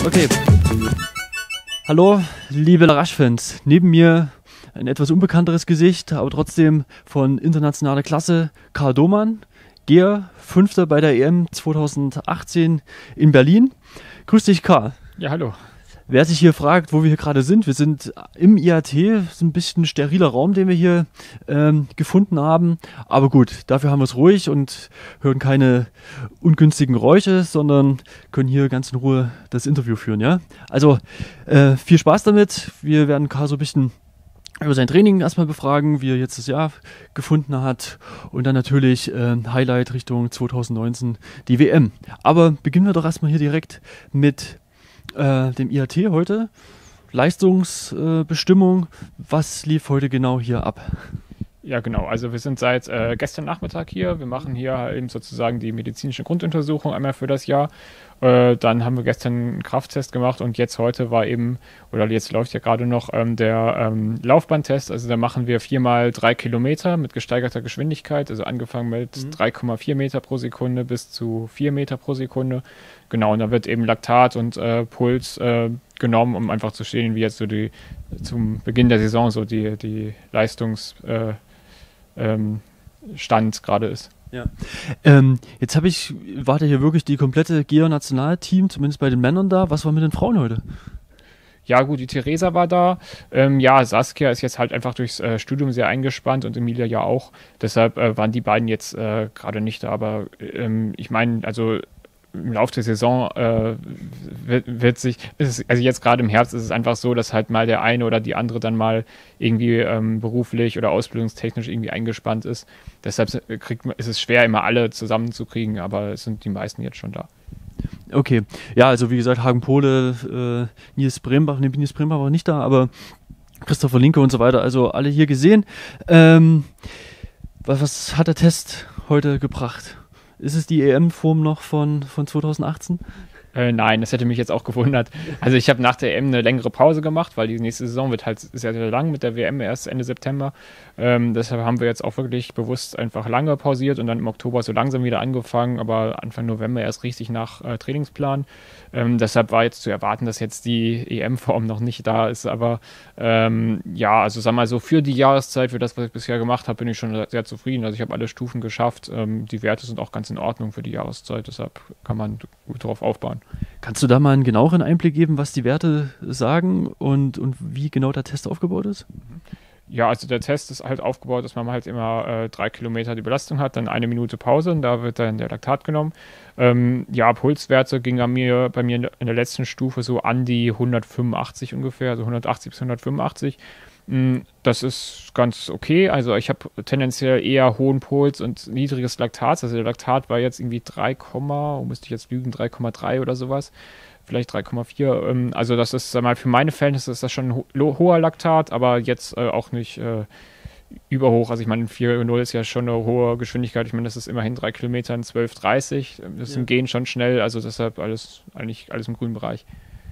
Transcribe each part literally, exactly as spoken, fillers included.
Okay. Hallo, liebe Larache-Fans. Neben mir ein etwas unbekannteres Gesicht, aber trotzdem von internationaler Klasse, Karl Domann, Geher, Fünfter bei der E M zweitausendachtzehn in Berlin. Grüß dich, Karl. Ja, hallo. Wer sich hier fragt, wo wir hier gerade sind, wir sind im I A T, das ist ein bisschen steriler Raum, den wir hier ähm, gefunden haben. Aber gut, dafür haben wir es ruhig und hören keine ungünstigen Geräusche, sondern können hier ganz in Ruhe das Interview führen. Ja? Also äh, viel Spaß damit. Wir werden Karl so ein bisschen über sein Training erstmal befragen, wie er jetzt das Jahr gefunden hat und dann natürlich äh, Highlight Richtung zweitausendneunzehn, die W M. Aber beginnen wir doch erstmal hier direkt mit Äh, dem I A T heute. Leistungsbestimmung. Äh, Was lief heute genau hier ab? Ja, genau. Also wir sind seit äh, gestern Nachmittag hier. Wir machen hier eben sozusagen die medizinische Grunduntersuchung einmal für das Jahr. Äh, dann haben wir gestern einen Krafttest gemacht und jetzt heute war eben, oder jetzt läuft ja gerade noch ähm, der ähm, Laufbahntest. Also da machen wir viermal drei Kilometer mit gesteigerter Geschwindigkeit. Also angefangen mit mhm. drei Komma vier Meter pro Sekunde bis zu vier Meter pro Sekunde. Genau, und da wird eben Laktat und äh, Puls äh, genommen, um einfach zu sehen, wie jetzt so die zum Beginn der Saison so die, die Leistungsstand äh, ähm, gerade ist. Ja. Ähm, jetzt habe ich, war da hier wirklich die komplette Geher-Nationalteam, zumindest bei den Männern da. Was war mit den Frauen heute? Ja gut, die Theresa war da. Ähm, ja, Saskia ist jetzt halt einfach durchs äh, Studium sehr eingespannt und Emilia ja auch. Deshalb äh, waren die beiden jetzt äh, gerade nicht da. Aber ähm, ich meine, also im Laufe der Saison äh, wird, wird sich, ist es, also jetzt gerade im Herbst ist es einfach so, dass halt mal der eine oder die andere dann mal irgendwie ähm, beruflich oder ausbildungstechnisch irgendwie eingespannt ist. Deshalb kriegt man, ist es schwer, immer alle zusammenzukriegen, aber es sind die meisten jetzt schon da. Okay, ja, also wie gesagt, Hagen-Pohle, äh, Nils Brembach, ne, Nils Brembach war nicht da, aber Christopher Linke und so weiter, also alle hier gesehen. Ähm, was, was hat der Test heute gebracht? Ist es die E M-Form noch von, von zweitausendachtzehn? Äh, nein, das hätte mich jetzt auch gewundert. Also ich habe nach der E M eine längere Pause gemacht, weil die nächste Saison wird halt sehr, sehr lang mit der W M erst Ende September. Ähm, deshalb haben wir jetzt auch wirklich bewusst einfach lange pausiert und dann im Oktober so langsam wieder angefangen, aber Anfang November erst richtig nach äh, Trainingsplan. Ähm, deshalb war jetzt zu erwarten, dass jetzt die E M-Form noch nicht da ist, aber ähm, ja, also sag mal so, für die Jahreszeit, für das, was ich bisher gemacht habe, bin ich schon sehr zufrieden. Also ich habe alle Stufen geschafft. Ähm, die Werte sind auch ganz in Ordnung für die Jahreszeit, deshalb kann man gut drauf aufbauen. Kannst du da mal einen genaueren Einblick geben, was die Werte sagen und, und wie genau der Test aufgebaut ist? Ja, also der Test ist halt aufgebaut, dass man halt immer äh, drei Kilometer die Belastung hat, dann eine Minute Pause und da wird dann der Laktat genommen. Ähm, ja, Pulswerte gingen mir, bei mir in der letzten Stufe so an die hundertfünfundachtzig ungefähr, also hundertachtzig bis hundertfünfundachtzig. Das ist ganz okay. Also ich habe tendenziell eher hohen Puls und niedriges Laktat. Also der Laktat war jetzt irgendwie drei, wo müsste ich jetzt lügen, drei Komma drei oder sowas. Vielleicht drei Komma vier. Also das ist, sag mal, für meine Verhältnisse ist das schon ein ho- hoher Laktat, aber jetzt äh, auch nicht äh, überhoch. Also ich meine, vier Komma null ist ja schon eine hohe Geschwindigkeit. Ich meine, das ist immerhin drei Kilometer in zwölf Komma dreißig. Das ist ja im Gehen schon schnell. Also deshalb alles, eigentlich alles im grünen Bereich.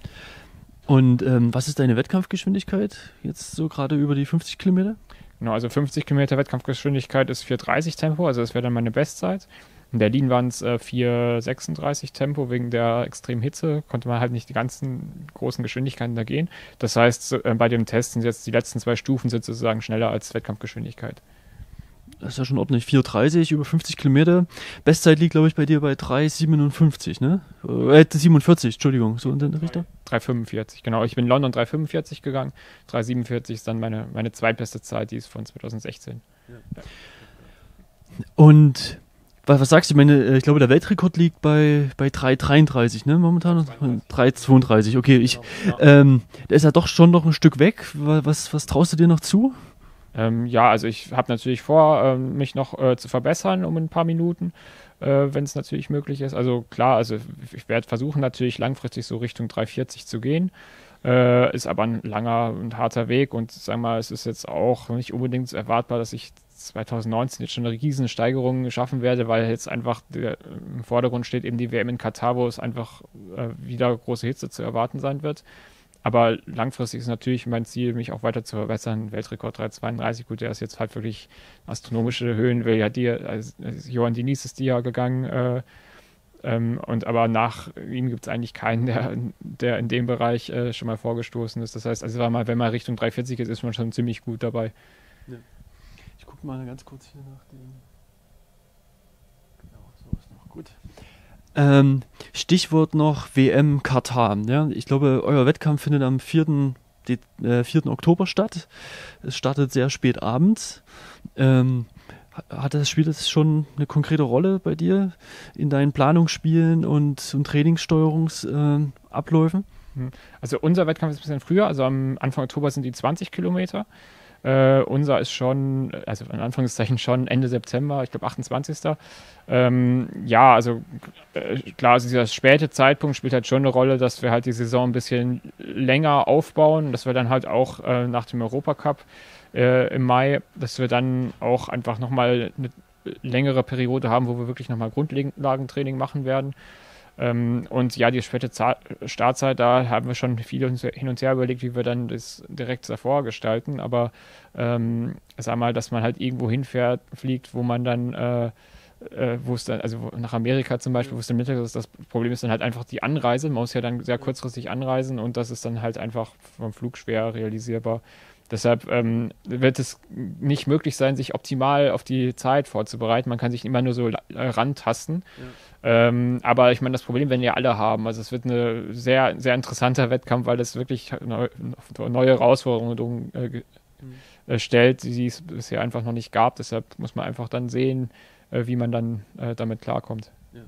Und ähm, was ist deine Wettkampfgeschwindigkeit jetzt so gerade über die fünfzig Kilometer? Genau, also fünfzig Kilometer Wettkampfgeschwindigkeit ist vier Komma dreißig Tempo, also das wäre dann meine Bestzeit. In Berlin waren es äh, vier Komma sechsunddreißig Tempo, wegen der extremen Hitze konnte man halt nicht die ganzen großen Geschwindigkeiten da gehen. Das heißt, äh, bei dem Test sind jetzt die letzten zwei Stufen sind sozusagen schneller als Wettkampfgeschwindigkeit. Das ist ja schon ordentlich. vier Komma dreißig über fünfzig Kilometer. Bestzeit liegt, glaube ich, bei dir bei drei Komma siebenundfünfzig, ne? Äh, siebenundvierzig, Entschuldigung, so in der Richtung? drei Komma fünfundvierzig, genau. Ich bin in London drei Komma fünfundvierzig gegangen. drei Komma siebenundvierzig ist dann meine, meine zweitbeste Zeit, die ist von zweitausendsechzehn. Ja. Und was, was sagst du? Ich meine, ich glaube, der Weltrekord liegt bei, bei drei Komma dreiunddreißig, ne? Momentan? drei Komma zweiunddreißig, okay. Ich, genau, ja. ähm, der ist ja doch schon noch ein Stück weg. Was, was traust du dir noch zu? Ähm, ja, also ich habe natürlich vor, ähm, mich noch äh, zu verbessern um ein paar Minuten, äh, wenn es natürlich möglich ist. Also klar, also ich werde versuchen natürlich langfristig so Richtung drei Komma vierzig zu gehen. Äh, ist aber ein langer und harter Weg und sag mal, es ist jetzt auch nicht unbedingt erwartbar, dass ich zweitausendneunzehn jetzt schon eine riesen Steigerung schaffen werde, weil jetzt einfach der, im Vordergrund steht eben die W M in Katar, wo es einfach äh, wieder große Hitze zu erwarten sein wird. Aber langfristig ist natürlich mein Ziel, mich auch weiter zu verbessern. Weltrekord drei Komma zweiunddreißig, gut, der ist jetzt halt wirklich astronomische Höhen, weil ja die, also Johann Diniz ist die ja gegangen, äh, Ähm, und aber nach ihm gibt es eigentlich keinen, der, der in dem Bereich äh, schon mal vorgestoßen ist. Das heißt, also war mal, wenn man Richtung drei vierzig ist, ist man schon ziemlich gut dabei. Ja. Ich gucke mal ganz kurz hier nach dem. Genau, so ist noch gut. Ähm, Stichwort noch W M Katar. Ja? Ich glaube, euer Wettkampf findet am vierten Oktober statt. Es startet sehr spät abends. Ähm, hat das, spielt das schon eine konkrete Rolle bei dir in deinen Planungsspielen und, und Trainingssteuerungsabläufen? Äh, also unser Wettkampf ist ein bisschen früher, also am Anfang Oktober sind die zwanzig Kilometer. Äh, unser ist schon, also in Anführungszeichen schon Ende September, ich glaube achtundzwanzigsten Ähm, ja, also äh, klar, also dieser späte Zeitpunkt spielt halt schon eine Rolle, dass wir halt die Saison ein bisschen länger aufbauen, dass wir dann halt auch äh, nach dem Europacup äh, im Mai, dass wir dann auch einfach nochmal eine längere Periode haben, wo wir wirklich nochmal Grundlagentraining machen werden. Ähm, und ja, die späte Za- Startzeit, da haben wir schon viel hin und her überlegt, wie wir dann das direkt davor gestalten. Aber ähm, sag mal, dass man halt irgendwo hinfährt, fliegt, wo man dann, äh, äh, wo es dann, also nach Amerika zum Beispiel, wo es dann Mittag ist, das Problem ist dann halt einfach die Anreise. Man muss ja dann sehr kurzfristig anreisen und das ist dann halt einfach vom Flug schwer realisierbar. Deshalb ähm, wird es nicht möglich sein, sich optimal auf die Zeit vorzubereiten. Man kann sich immer nur so äh, rantasten. Ja. Ähm, aber ich meine, das Problem werden ja alle haben. Also es wird ein sehr, sehr interessanter Wettkampf, weil es wirklich neu, neue Herausforderungen äh, mhm. stellt, die es bisher einfach noch nicht gab. Deshalb muss man einfach dann sehen, äh, wie man dann äh, damit klarkommt. Ja.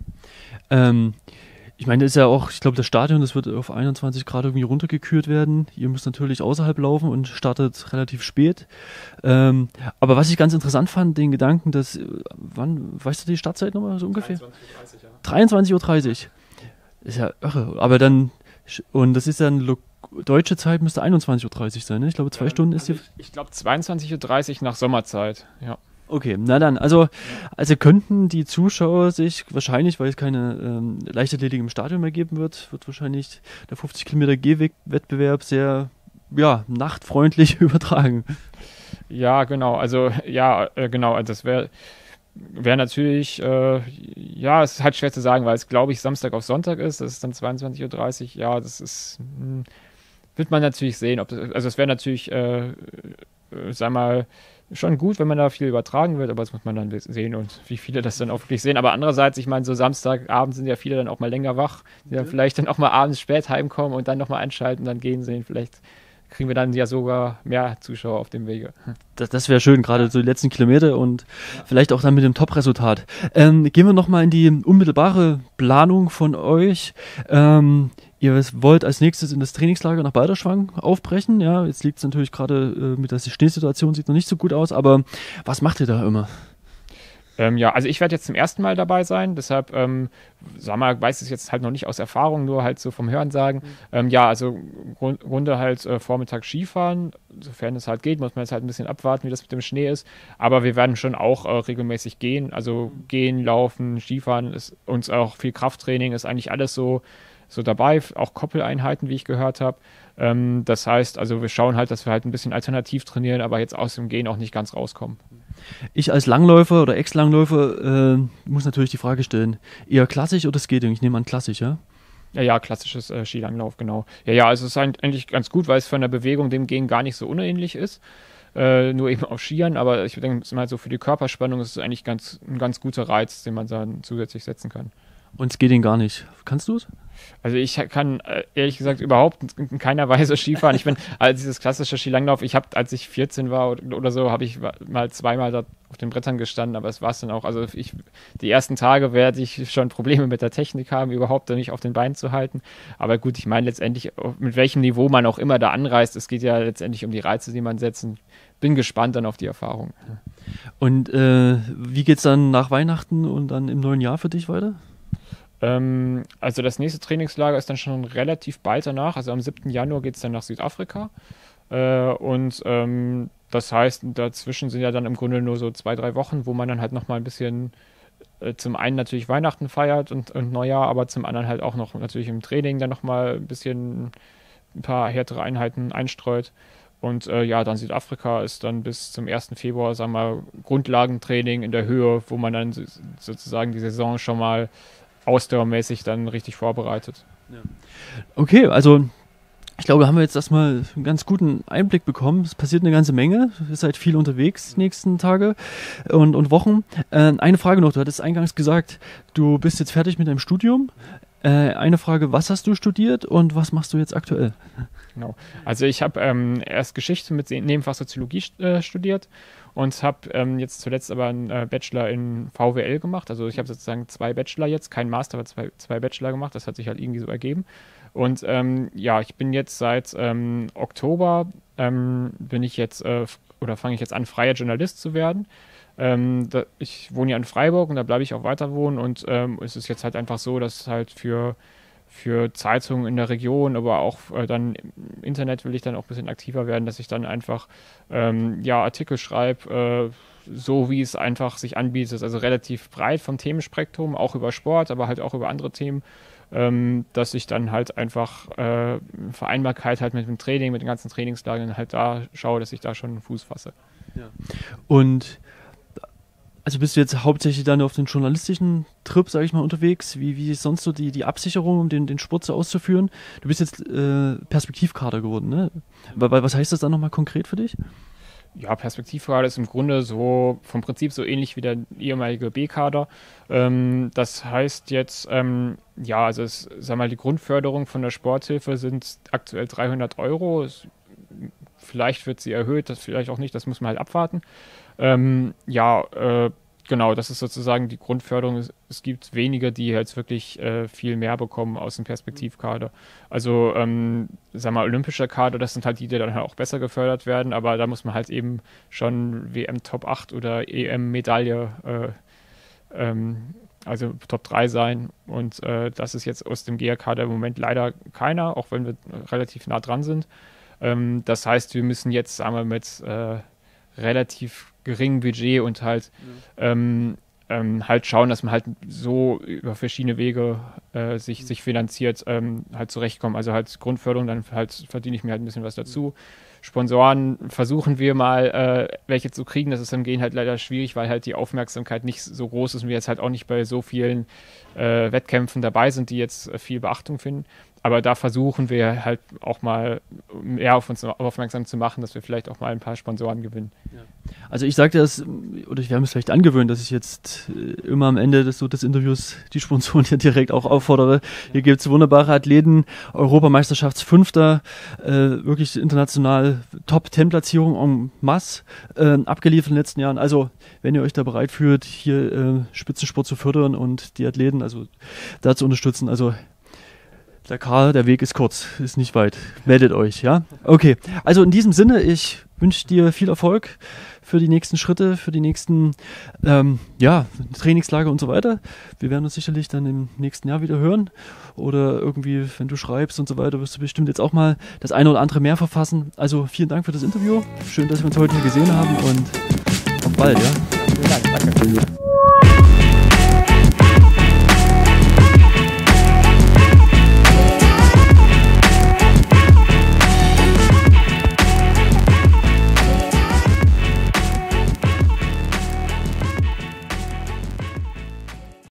Ähm, Ich meine, das ist ja auch, ich glaube, das Stadion, das wird auf einundzwanzig Grad irgendwie runtergekühlt werden. Ihr müsst natürlich außerhalb laufen und startet relativ spät. Ähm, aber was ich ganz interessant fand, den Gedanken, dass, wann, weißt du die Startzeit nochmal so ungefähr? dreiundzwanzig Uhr dreißig, ja. dreiundzwanzig Uhr dreißig. Ist ja irre. Aber dann, und das ist dann, deutsche Zeit müsste einundzwanzig Uhr dreißig sein, ne? Ich glaube, zwei ja, Stunden also ist die. Ich, ich glaube, zweiundzwanzig Uhr dreißig nach Sommerzeit, ja. Okay, na dann, also, also könnten die Zuschauer sich wahrscheinlich, weil es keine ähm, Leichtathletik im Stadion mehr geben wird, wird wahrscheinlich der fünfzig Kilometer Gehwettbewerb sehr, ja, nachtfreundlich übertragen. Ja, genau, also, ja, äh, genau, das wäre wäre natürlich, äh, ja, es ist halt schwer zu sagen, weil es, glaube ich, Samstag auf Sonntag ist, das ist dann zweiundzwanzig Uhr dreißig, ja, das ist, mh, wird man natürlich sehen, ob das, also es wäre natürlich, äh, äh, sag mal, schon gut, wenn man da viel übertragen wird, aber das muss man dann sehen und wie viele das dann auch wirklich sehen. Aber andererseits, ich meine, so Samstagabend sind ja viele dann auch mal länger wach, die dann vielleicht dann auch mal abends spät heimkommen und dann nochmal einschalten, dann gehen sehen. Vielleicht kriegen wir dann ja sogar mehr Zuschauer auf dem Wege. Das, das wäre schön, gerade so die letzten Kilometer und ja. vielleicht auch dann mit dem Top-Resultat. Ähm, gehen wir nochmal in die unmittelbare Planung von euch. Ähm, Ihr wollt als nächstes in das Trainingslager nach Balderschwang aufbrechen. Ja, jetzt liegt es natürlich gerade äh, mit der Schneesituation, sieht noch nicht so gut aus, aber was macht ihr da immer? Ähm, ja, also ich werde jetzt zum ersten Mal dabei sein, deshalb, ähm, sag mal, weiß es jetzt halt noch nicht aus Erfahrung, nur halt so vom Hörensagen. Mhm. Ähm, ja, also Grund, Runde halt äh, Vormittag Skifahren, sofern es halt geht, muss man jetzt halt ein bisschen abwarten, wie das mit dem Schnee ist. Aber wir werden schon auch äh, regelmäßig gehen, also mhm. gehen, laufen, Skifahren, ist uns auch viel Krafttraining, ist eigentlich alles so so dabei, auch Koppeleinheiten, wie ich gehört habe. Ähm, das heißt, also wir schauen halt, dass wir halt ein bisschen alternativ trainieren, aber jetzt aus dem Gehen auch nicht ganz rauskommen. Ich als Langläufer oder Ex-Langläufer äh, muss natürlich die Frage stellen, eher klassisch oder Skating? Ich nehme an klassisch, ja? Ja, ja, klassisches äh, Skilanglauf, genau. Ja, ja, also es ist eigentlich ganz gut, weil es von der Bewegung dem Gehen gar nicht so unähnlich ist. Äh, nur eben auf Skiern, aber ich denke mal so für die Körperspannung ist es eigentlich ganz, ein ganz guter Reiz, den man dann zusätzlich setzen kann. Und Skating gar nicht. Kannst du es? Also ich kann äh, ehrlich gesagt überhaupt in keiner Weise Skifahren. Ich bin, also dieses klassische Skilanglauf, ich habe, als ich vierzehn war oder, oder so, habe ich mal zweimal da auf den Brettern gestanden, aber es war es dann auch. Also ich, die ersten Tage werde ich schon Probleme mit der Technik haben, überhaupt nicht auf den Beinen zu halten. Aber gut, ich meine letztendlich, mit welchem Niveau man auch immer da anreist, es geht ja letztendlich um die Reize, die man setzt. Bin gespannt dann auf die Erfahrung. Und äh, wie geht's dann nach Weihnachten und dann im neuen Jahr für dich weiter? Ähm, also das nächste Trainingslager ist dann schon relativ bald danach. Also am siebten Januar geht es dann nach Südafrika. Äh, und ähm, das heißt, dazwischen sind ja dann im Grunde nur so zwei, drei Wochen, wo man dann halt nochmal ein bisschen äh, zum einen natürlich Weihnachten feiert und, und Neujahr, aber zum anderen halt auch noch natürlich im Training dann nochmal ein bisschen ein paar härtere Einheiten einstreut. Und äh, ja, dann Südafrika ist dann bis zum ersten Februar, sagen wir mal, Grundlagentraining in der Höhe, wo man dann sozusagen die Saison schon mal ausdauermäßig dann richtig vorbereitet. Ja. Okay, also ich glaube, haben wir jetzt erstmal einen ganz guten Einblick bekommen. Es passiert eine ganze Menge. Ihr seid viel unterwegs die nächsten Tage und, und Wochen. Äh, eine Frage noch, du hattest eingangs gesagt, du bist jetzt fertig mit deinem Studium. Äh, eine Frage, was hast du studiert und was machst du jetzt aktuell? Genau. Also ich habe ähm, erst Geschichte mit Nebenfach Soziologie äh, studiert und habe ähm, jetzt zuletzt aber einen äh, Bachelor in V W L gemacht. Also ich habe sozusagen zwei Bachelor jetzt, kein Master, aber zwei, zwei Bachelor gemacht. Das hat sich halt irgendwie so ergeben. Und ähm, ja, ich bin jetzt seit ähm, Oktober, ähm, bin ich jetzt, äh, oder fange ich jetzt an, freier Journalist zu werden. Ähm, da, ich wohne ja in Freiburg und da bleibe ich auch weiter wohnen und ähm, es ist jetzt halt einfach so, dass halt für, für Zeitungen in der Region, aber auch äh, dann im Internet will ich dann auch ein bisschen aktiver werden, dass ich dann einfach ähm, ja, Artikel schreibe, äh, so wie es einfach sich anbietet, also relativ breit vom Themenspektrum, auch über Sport, aber halt auch über andere Themen. Ähm, dass ich dann halt einfach äh, Vereinbarkeit halt mit dem Training, mit den ganzen Trainingslagern halt da schaue, dass ich da schon einen Fuß fasse. Ja. Und also bist du jetzt hauptsächlich dann auf den journalistischen Trip, sage ich mal, unterwegs? Wie, wie ist sonst so die, die Absicherung, um den, den Sport so auszuführen? Du bist jetzt äh, Perspektivkader geworden, ne? Weil, was heißt das dann nochmal konkret für dich? Ja, Perspektivkader ist im Grunde so vom Prinzip so ähnlich wie der ehemalige B-Kader. Ähm, das heißt jetzt, ähm, ja, also es, sag mal, die Grundförderung von der Sporthilfe sind aktuell dreihundert Euro. Es, vielleicht wird sie erhöht, das vielleicht auch nicht, das muss man halt abwarten. Ähm, ja, äh, genau, das ist sozusagen die Grundförderung. Es, es gibt wenige, die jetzt wirklich äh, viel mehr bekommen aus dem Perspektivkader. Also, ähm, sag mal, olympischer Kader, das sind halt die, die dann halt auch besser gefördert werden, aber da muss man halt eben schon W M Top acht oder E M-Medaille, äh, ähm, also Top drei sein. Und äh, das ist jetzt aus dem G A-Kader im Moment leider keiner, auch wenn wir relativ nah dran sind. Ähm, das heißt, wir müssen jetzt, sagen wir, mit äh, relativ geringem Budget und halt ja. ähm, ähm, halt schauen, dass man halt so über verschiedene Wege äh, sich, mhm. sich finanziert, ähm, halt zurechtkommen. Also halt Grundförderung, dann halt verdiene ich mir halt ein bisschen was dazu. Mhm. Sponsoren versuchen wir mal, äh, welche zu kriegen. Das ist im Gehen halt leider schwierig, weil halt die Aufmerksamkeit nicht so groß ist und wir jetzt halt auch nicht bei so vielen äh, Wettkämpfen dabei sind, die jetzt äh, viel Beachtung finden. Aber da versuchen wir halt auch mal mehr auf uns aufmerksam zu machen, dass wir vielleicht auch mal ein paar Sponsoren gewinnen. Ja. Also ich sagte das, oder wir haben es vielleicht angewöhnt, dass ich jetzt immer am Ende des, so des Interviews die Sponsoren hier direkt auch auffordere. Ja. Hier gibt es wunderbare Athleten, Europameisterschaftsfünfter, äh, wirklich international Top-Ten-Platzierung en masse äh, abgeliefert in den letzten Jahren. Also wenn ihr euch da bereit fühlt, hier äh, Spitzensport zu fördern und die Athleten also da zu unterstützen, also der Karl, der Weg ist kurz, ist nicht weit. Meldet euch, ja? Okay, also in diesem Sinne, ich wünsche dir viel Erfolg für die nächsten Schritte, für die nächsten ähm, ja, Trainingslager und so weiter. Wir werden uns sicherlich dann im nächsten Jahr wieder hören. Oder irgendwie, wenn du schreibst und so weiter, wirst du bestimmt jetzt auch mal das eine oder andere mehr verfassen. Also vielen Dank für das Interview. Schön, dass wir uns heute hier gesehen haben und auf bald, ja? Vielen Dank, danke.